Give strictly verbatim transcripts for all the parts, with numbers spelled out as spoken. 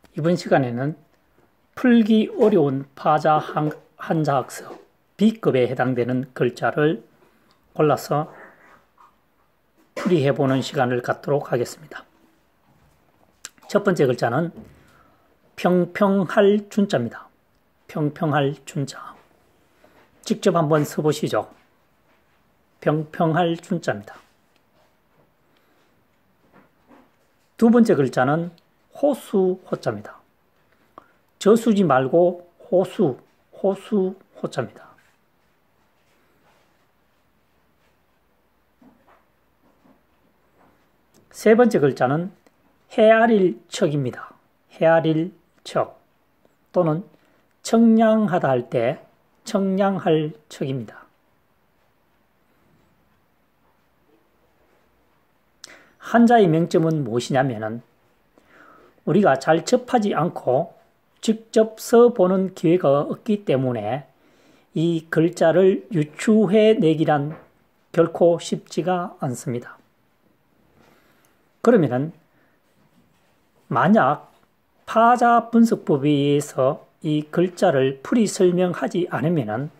이번 시간에는 풀기 어려운 파자 한자학습 B급에 해당되는 글자를 골라서 풀이해보는 시간을 갖도록 하겠습니다. 첫 번째 글자는 평평할 준자입니다. 평평할 준자. 직접 한번 써보시죠. 평평할 준자입니다. 두 번째 글자는 호수 호자입니다. 저수지 말고 호수, 호수 호자입니다. 세 번째 글자는 헤아릴 척입니다. 헤아릴 척 또는 청량하다 할 때 청량할 척입니다. 한자의 명점은 무엇이냐면은 우리가 잘 접하지 않고 직접 써보는 기회가 없기 때문에 이 글자를 유추해내기란 결코 쉽지가 않습니다. 그러면은 만약 파자 분석법에 의해서 이 글자를 풀이 설명하지 않으면은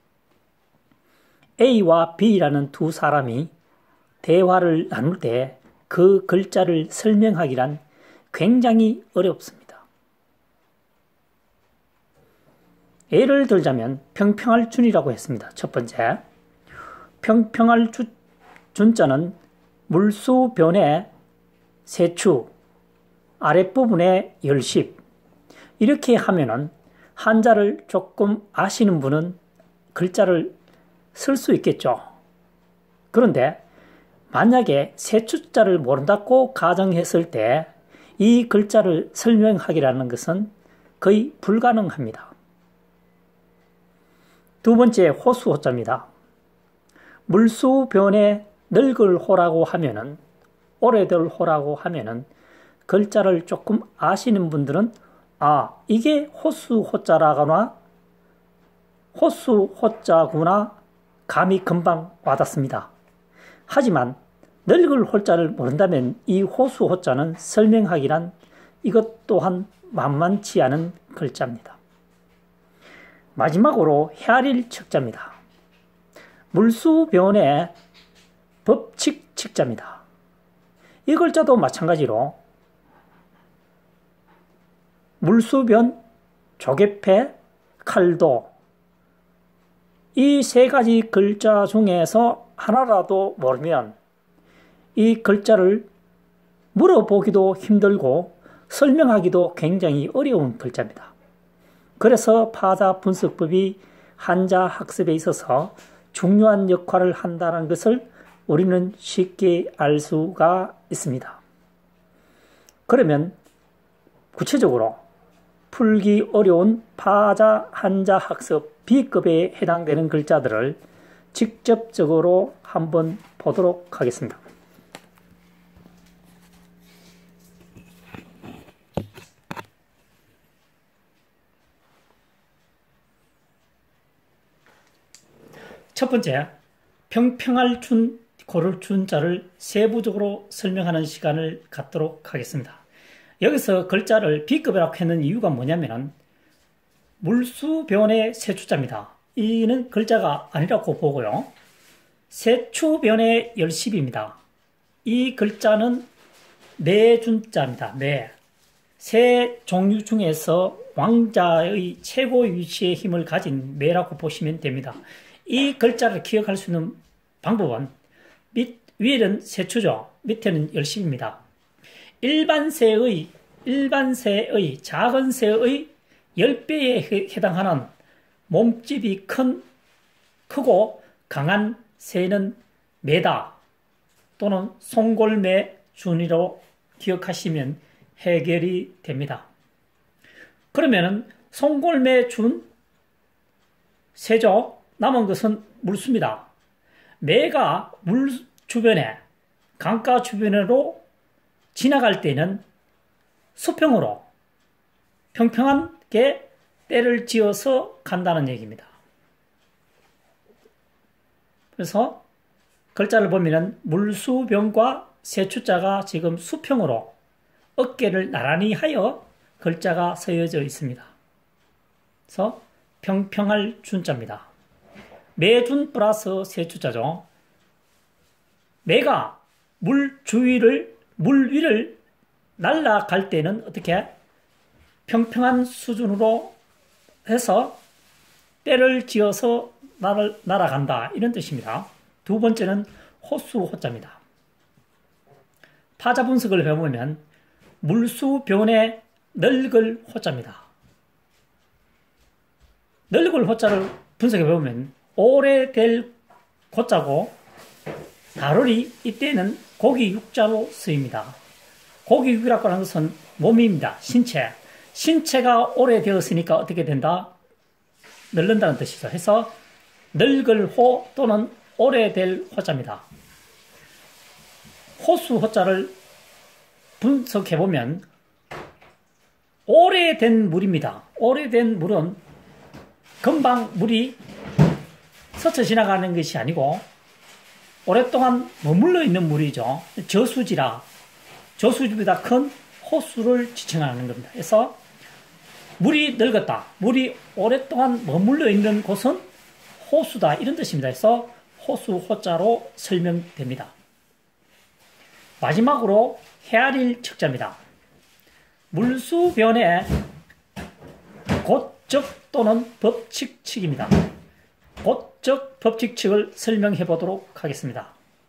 A와 B라는 두 사람이 대화를 나눌 때 그 글자를 설명하기란 굉장히 어렵습니다. 예를 들자면 평평할 준이라고 했습니다. 첫 번째, 평평할 주, 준자는 물수변에 세추, 아랫부분에 열십 이렇게 하면은 한자를 조금 아시는 분은 글자를 쓸 수 있겠죠. 그런데 만약에 세추자를 모른다고 가정했을 때 이 글자를 설명하기라는 것은 거의 불가능합니다. 두 번째 호수 호자입니다. 물수변에 늙을 호라고 하면은 오래될 호라고 하면은 글자를 조금 아시는 분들은 아 이게 호수 호자라거나 호수 호자구나 감이 금방 와닿습니다. 하지만 늙을 호자를 모른다면 이 호수 호자는 설명하기란 이것 또한 만만치 않은 글자입니다. 마지막으로 헤아릴 척자입니다. 물수변에 법칙 칙자입니다. 이 글자도 마찬가지로 물수변, 조개패, 칼도 이 세 가지 글자 중에서 하나라도 모르면 이 글자를 물어보기도 힘들고 설명하기도 굉장히 어려운 글자입니다. 그래서 파자 분석법이 한자 학습에 있어서 중요한 역할을 한다는 것을 우리는 쉽게 알 수가 있습니다. 그러면 구체적으로 풀기 어려운 파자 한자 학습 B급에 해당되는 글자들을 직접적으로 한번 보도록 하겠습니다. 첫 번째, 평평할 준, 고를 준자를 세부적으로 설명하는 시간을 갖도록 하겠습니다. 여기서 글자를 B급이라고 했는 이유가 뭐냐면 물수변의 세추자입니다. 이는 글자가 아니라고 보고요. 세추변의 열십입니다. 이 글자는 매준자입니다. 매. 세 종류 중에서 왕자의 최고 위치의 힘을 가진 매라고 보시면 됩니다. 이 글자를 기억할 수 있는 방법은 밑, 위에는 세추죠. 밑에는 열십입니다. 일반 새의, 일반 새의, 작은 새의 십 배에 해당하는 몸집이 큰, 크고 강한 새는 매다 또는 송골매 준이로 기억하시면 해결이 됩니다. 그러면은 송골매 준 새죠. 남은 것은 물수입니다. 매가 물 주변에 강가 주변으로 지나갈 때는 수평으로 평평하게 때를 지어서 간다는 얘기입니다. 그래서 글자를 보면은 물수변과 세추자가 지금 수평으로 어깨를 나란히 하여 글자가 쓰여져 있습니다. 그래서 평평할 준자입니다. 매준 플러스 세주자죠. 매가 물 주위를, 물 위를 날아갈 때는 어떻게? 평평한 수준으로 해서 때를 지어서 날, 날아간다. 이런 뜻입니다. 두 번째는 호수 호자입니다. 파자 분석을 해보면 물수 변의 늙을 호자입니다. 늙을 호자를 분석해보면 오래될 고자고 다룰이 이때는 고기 육자로 쓰입니다. 고기 육이라고 하는 것은 몸입니다. 신체. 신체가 오래되었으니까 어떻게 된다? 늙는다는 뜻이죠. 해서 늙을 호 또는 오래될 호자입니다. 호수 호자를 분석해보면 오래된 물입니다. 오래된 물은 금방 물이 스쳐 지나가는 것이 아니고 오랫동안 머물러 있는 물이죠. 저수지라 저수지보다 큰 호수를 지칭하는 겁니다. 그래서 물이 늙었다. 물이 오랫동안 머물러 있는 곳은 호수다. 이런 뜻입니다. 그래서 호수 호자로 설명됩니다. 마지막으로 헤아릴 척자입니다. 물수변의 곧적 또는 법칙칙입니다. 곧적 법칙칙을 설명해 보도록 하겠습니다.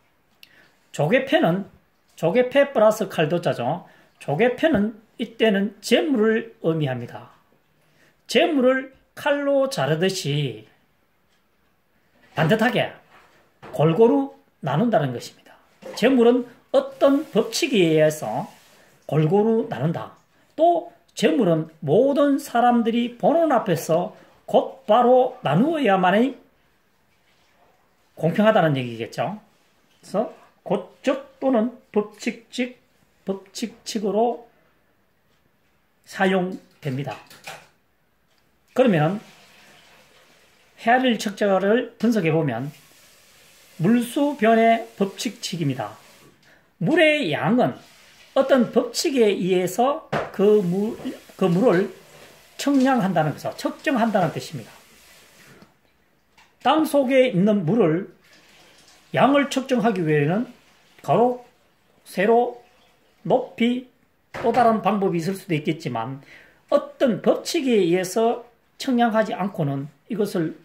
조개패는 조개패 플러스 칼도자죠. 조개패는 이때는 재물을 의미합니다. 재물을 칼로 자르듯이 반듯하게 골고루 나눈다는 것입니다. 재물은 어떤 법칙에 의해서 골고루 나눈다. 또 재물은 모든 사람들이 보는 앞에서 곧바로 나누어야만이 공평하다는 얘기겠죠. 그래서 곧적 또는 법칙칙, 법칙칙으로 사용됩니다. 그러면 헤아릴 척자를 분석해보면 물수변의 법칙칙입니다. 물의 양은 어떤 법칙에 의해서 그, 물, 그 물을 청량한다는 것이죠. 측정한다는 뜻입니다. 땅 속에 있는 물을 양을 측정하기 위해서는 가로, 세로, 높이 또 다른 방법이 있을 수도 있겠지만 어떤 법칙에 의해서 청량하지 않고는 이것을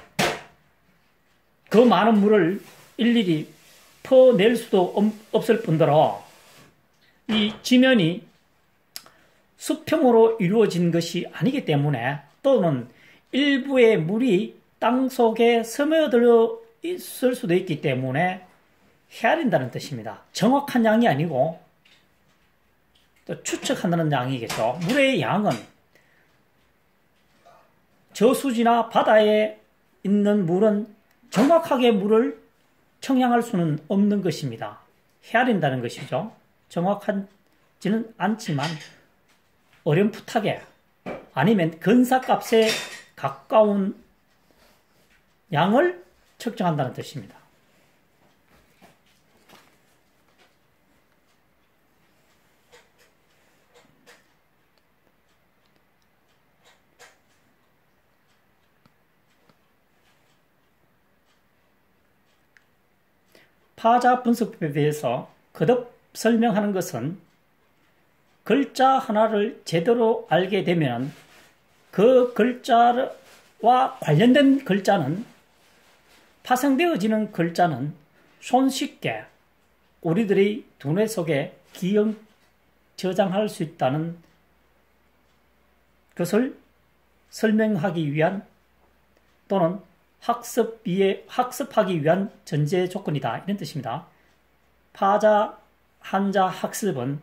그 많은 물을 일일이 퍼낼 수도 없을 뿐더러 이 지면이 수평으로 이루어진 것이 아니기 때문에 또는 일부의 물이 땅 속에 스며들어 있을 수도 있기 때문에 헤아린다는 뜻입니다. 정확한 양이 아니고 또 추측한다는 양이겠죠. 물의 양은 저수지나 바다에 있는 물은 정확하게 물을 청량할 수는 없는 것입니다. 헤아린다는 것이죠. 정확하지는 않지만 어렴풋하게 아니면 근사값에 가까운 양을 측정한다는 뜻입니다. 파자 분석법에 대해서 거듭 설명하는 것은 글자 하나를 제대로 알게 되면 그 글자와 관련된 글자는 파생되어지는 글자는 손쉽게 우리들의 두뇌 속에 기억 저장할 수 있다는 것을 설명하기 위한 또는 학습 위에, 학습하기 위한 전제 조건이다. 이런 뜻입니다. 파자 한자 학습은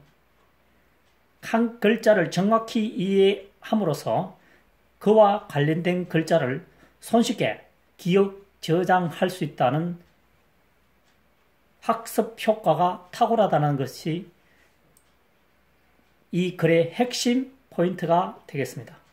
한 글자를 정확히 이해함으로써 그와 관련된 글자를 손쉽게 기억 저장할 수 있다는 학습 효과가 탁월하다는 것이 이 글의 핵심 포인트가 되겠습니다.